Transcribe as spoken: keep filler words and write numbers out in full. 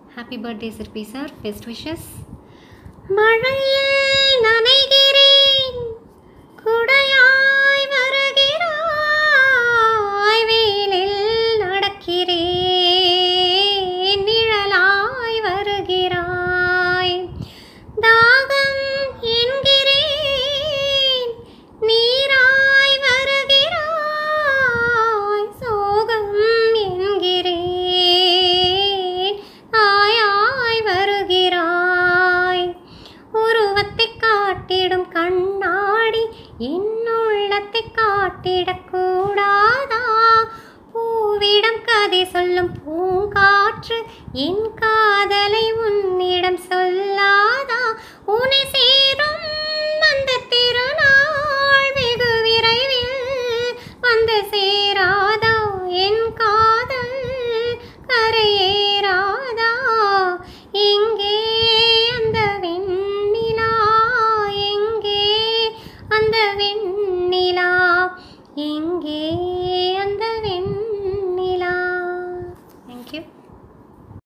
Happy birthday, Sirpi sir. Best wishes. மழையில் நனைகிறேன், குடையாய் வருகிறாய், வெயிலில் நடக்கிறேன், நிழலாய் வருகிறாய், தாகம் என்கிறேன், நீராய் வருகிறாய், சோகம் என்கிறேன், தாயாய் வருகிறாய், உருவத்தை காட்டிடும் கண்ணாடி என்னுள்ளத்தை காட்டிடக்கூடாதா, பூவிடம் கதை சொல்லும் பூங்காற்று என் காதலை உன்னிடம் சொல்லாதா, உன்னை சேரும் அந்த திருநாள் வெகு விரைவில் வந்து சேராதா, என் காதல் கரையேறாதா, எங்கே அந்த வெண்ணிலா, எங்கே அந்த வெண்ணிலா, எங்கே